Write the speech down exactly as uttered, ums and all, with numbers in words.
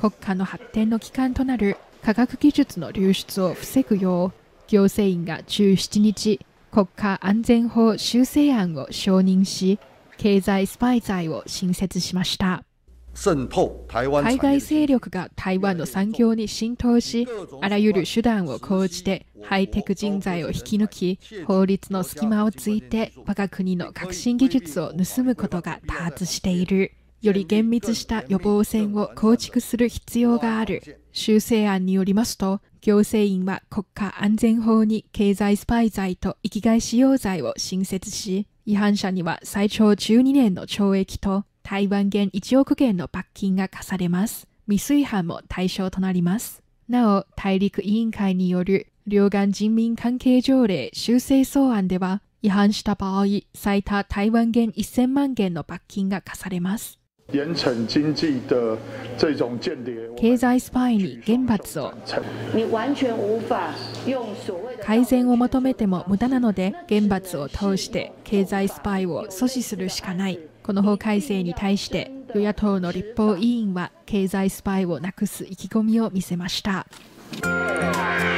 国家の発展の基幹となる科学技術の流出を防ぐよう、行政院がじゅうしちにち、国家安全法修正案を承認し、経済スパイ罪を新設しました。海外勢力が台湾の産業に浸透し、あらゆる手段を講じてハイテク人材を引き抜き、法律の隙間をついて我が国の革新技術を盗むことが多発している。より厳密した予防線を構築する必要がある。修正案によりますと、行政院は国家安全法に経済スパイ罪と域外使用罪を新設し、違反者には最長じゅうにねんの懲役と台湾元いちおくげんの罰金が課されます。未遂犯も対象となります。なお、大陸委員会による両岸人民関係条例修正草案では、違反した場合、最多台湾元せんまんげんの罰金が課されます。経済スパイに厳罰を。改善を求めても無駄なので、厳罰を通して経済スパイを阻止するしかない。この法改正に対して与野党の立法委員は経済スパイをなくす意気込みを見せました。